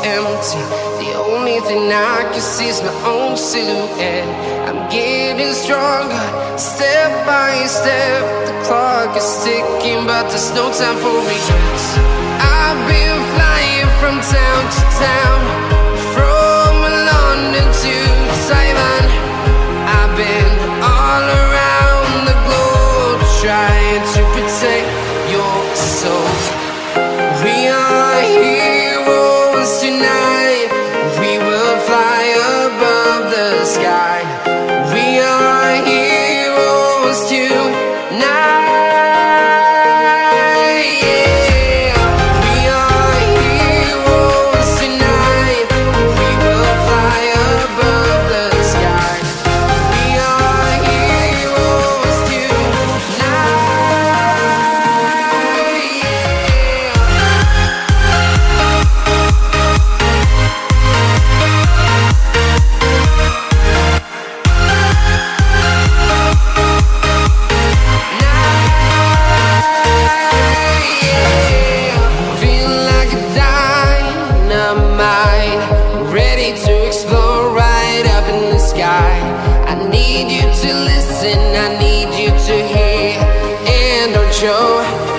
empty. The only thing I can see is my own silhouette. I'm getting stronger, step by step. The clock is ticking, but there's no time for regrets. I've been flying from town to town, from London to Taiwan. I've been all around the globe, trying to protect your soul. We are heroes tonight. We will fly above the sky. We are heroes tonight. Show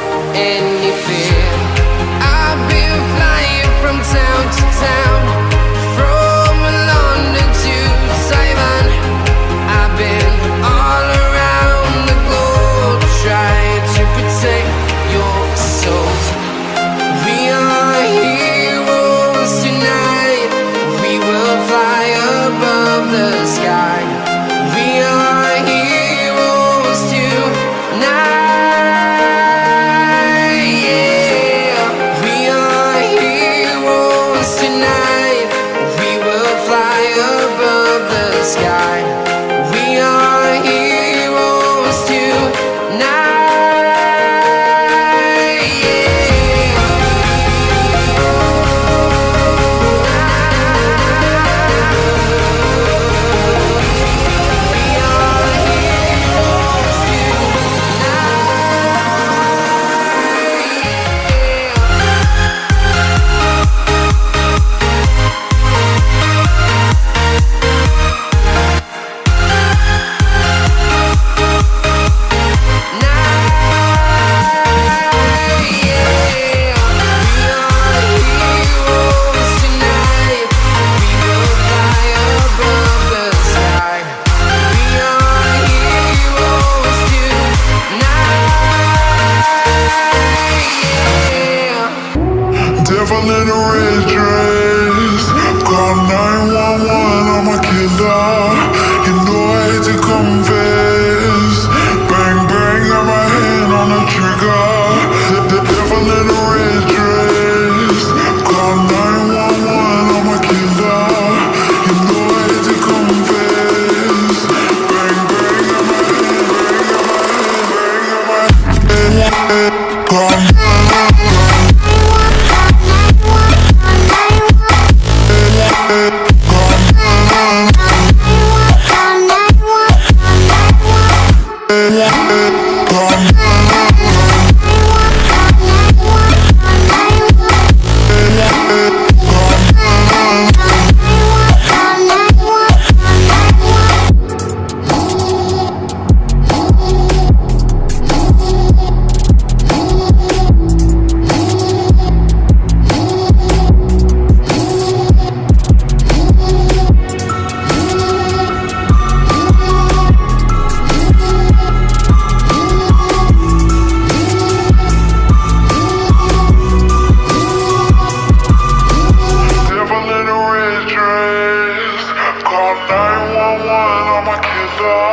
any fear. I've been flying from town to town, from London to Taiwan. I've been all around the globe, trying to protect your soul. We are heroes tonight. We will fly above the sky. We are heroes tonight. Call 911 on my killer.